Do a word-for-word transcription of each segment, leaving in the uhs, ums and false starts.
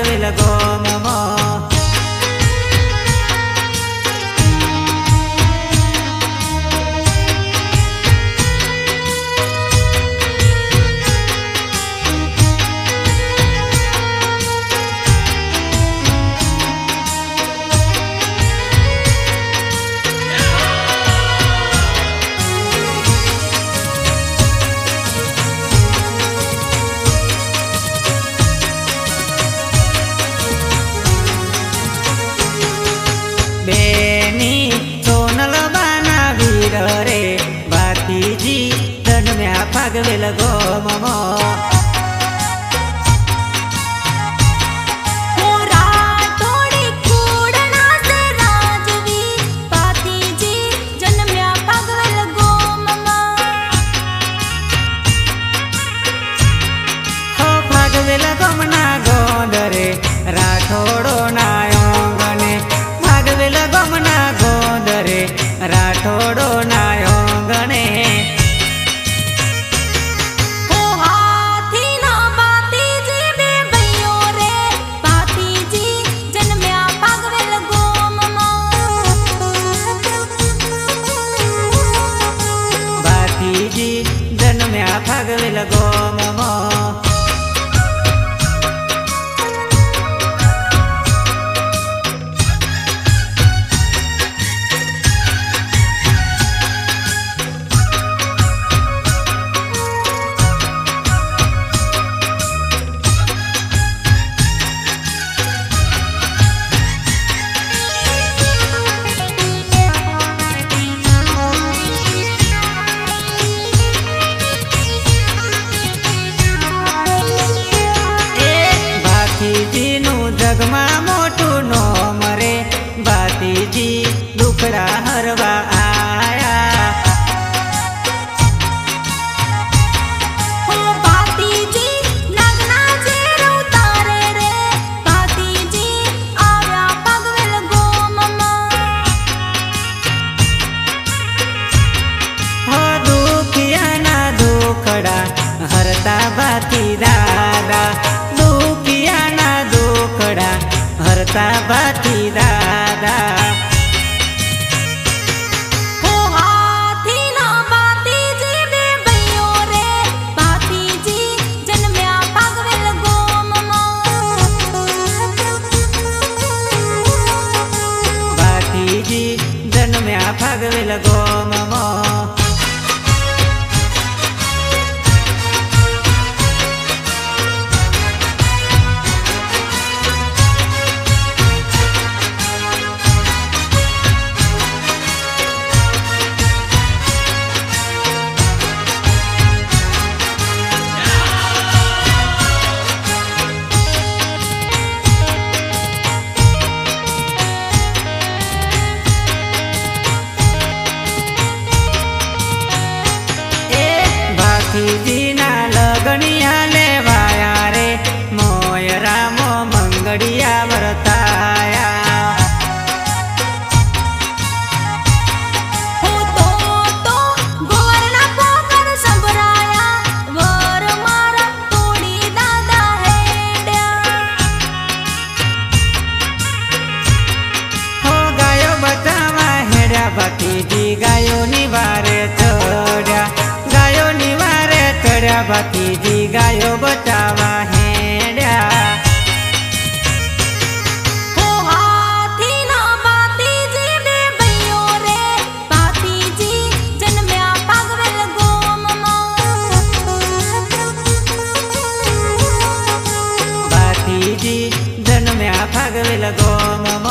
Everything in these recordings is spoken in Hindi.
भागवेल गोममा बेनी सोनल बाना वीर रे भातीजी जन्म्या भागवेल गोममा गमना गोंदरे राठोड़ो नायोंगने भागवेल गमना गोंदरे राठोड़ो नायोंगने ओ हाथी ना भातीजी बे भैयो रे भातीजी जन्म्या भागवेल गोममा भातीजी जन्म्या भागवेल गोममा जगमा मोटू नो मरे भातीजी दुखड़ा हरवा आया हो भातीजी नगना जे उतारे रे भातीजी आया भागवेल गोममा हो दुखिया ना दुखड़ा हरता भाती दादा दुखिया ना दुखड़ा हरता भाती दादा हो हाथी ना भातीजी बे भैयो रे भातीजी जन्म्या भागवेल गोममा भातीजी जन्म्या भागवेल गोममा भातीजी ना लगनिया लेवाया रे मोयरा मो मंगड़िया बरताया हो तो तो गोरना पोकर संभराया वर मारा तोड़ी दादा हेड्या हो गायो बचावा हेड्या भातीजी गायो निवारे चढ़्या गायो निवारे चढ़्या भातीजी गायो बचावा हेड्या हो हाथी ना भातीजी बे भैयो रे भातीजी जन्म्या भागवेल गोममा भातीजी जन्म्या भागवेल गोममा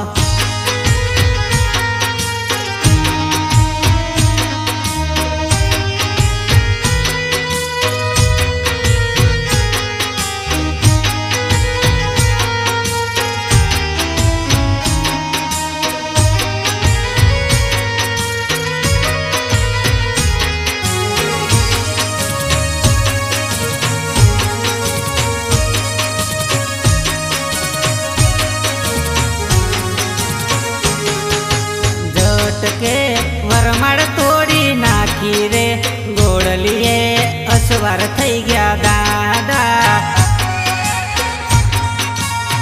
के वरमाड़ तोड़ी नाखी रे गोड़लिए असवार थई गया दादा।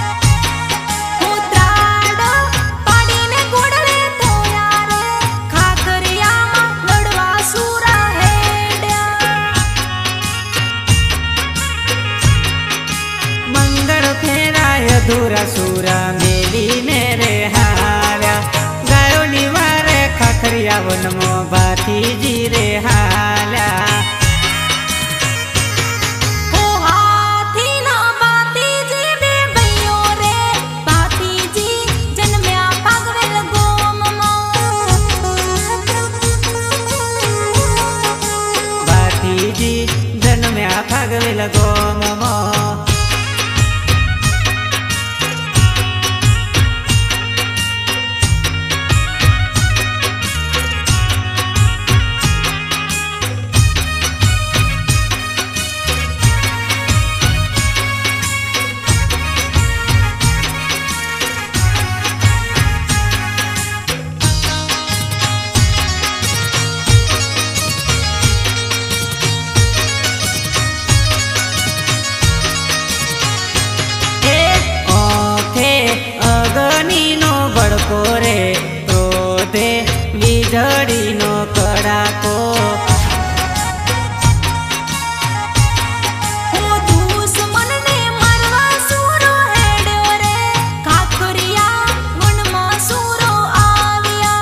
अधूरा सूरा मेली ने रे हाल्या गायो निवारे खखरिया वनमो भातीजी रे हाल्या ओ हाथी ना भातीजी बे भैयो रे भातीजी जन्म्या पागवेल गोममा भातीजी जन्म्या पागवेल गोममा रे क्रोधे वीजड़ी नो कड़ाको दुश्मन ने मरवा सूरो हेड्यो रे खाखरिया वनमा सूरो आविया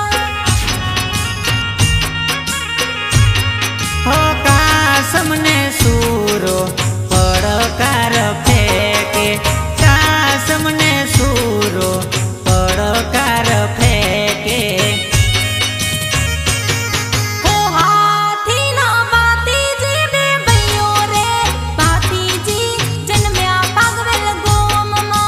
हो कासम ने सूरो पड़कार फेंके कासम ने सूरो पड़कार फेंके ओ हाथी ना भातीजी बे भैयो रे भातीजी जन्म्या पागवेल गोममा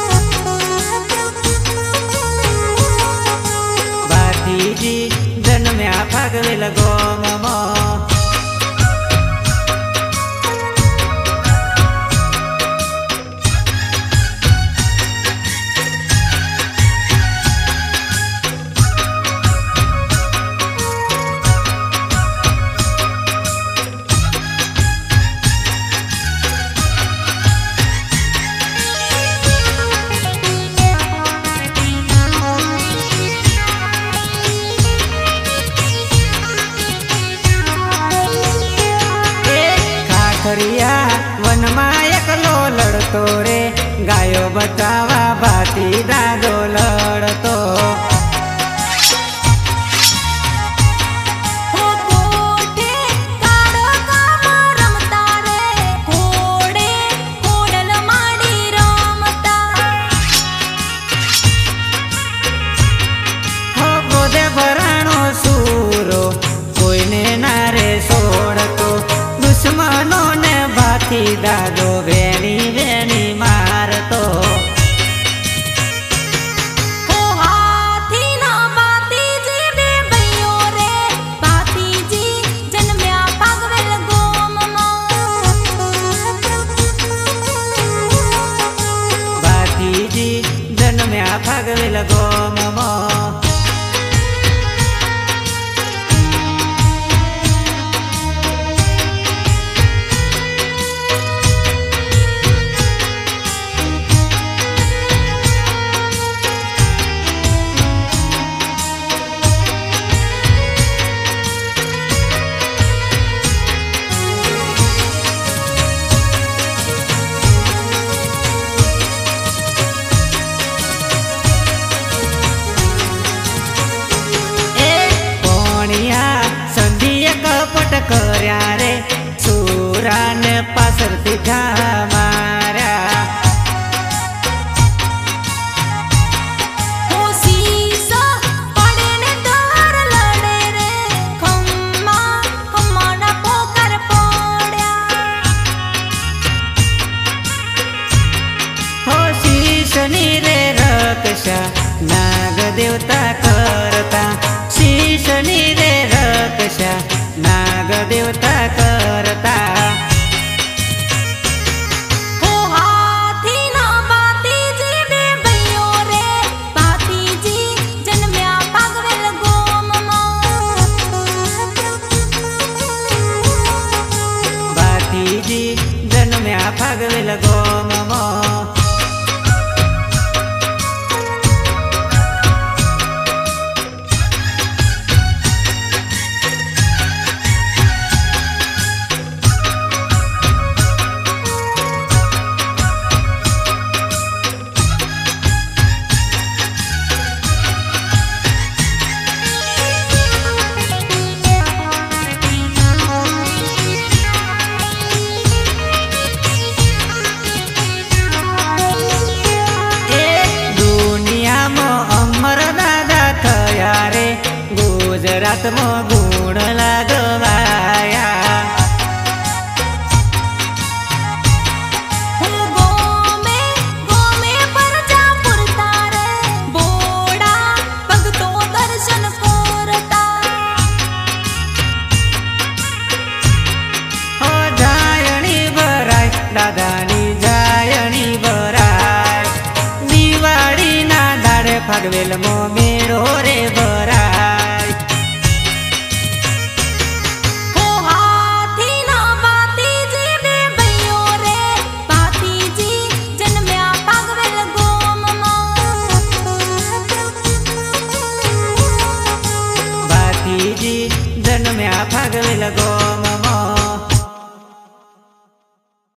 भातीजी जन्म्या पागवेल गोममा खरिया वनमा एकलो लड़तो रे गायो बचावा भाती दादो लड़तो हो कोठे काड़ो कामा रमता रे कोड़े कोडल माड़ी रमता हो गोदे भराणो सूरो कोईने नारे सोड़तो दुश्मनों ने भाती दादो वेणी वेणी मारतो ओ हाथी ना भातीजी बे भैयो रे भातीजी जन्म्या पागवेल गोममा भातीजी जन्म्या पागवेल गोममा कपट कर्या रे सूरा ने पासर दिखा मारा ओ सीसा पड़े ने दार लड़े रे खम्मा खम्मा ना पोकर पड़या हो शीशनी रे रक्षा नाग देवता करता शीशनी रे रक्षा नाग देवता करता ओ हाथी ना भातीजी बे भैयो रे भातीजी जन्म्या पागवेल गोममा भातीजी जन्म्या पागवेल गोममा आत्मो गुण लागवाया। गोमे गोमे परजा पुरता रे बोड़ा भगतो दर्शन कोरता। हो जायणी भराय दादानी जायणी भराय दिवाळी ना दाडे फागवेल मोमे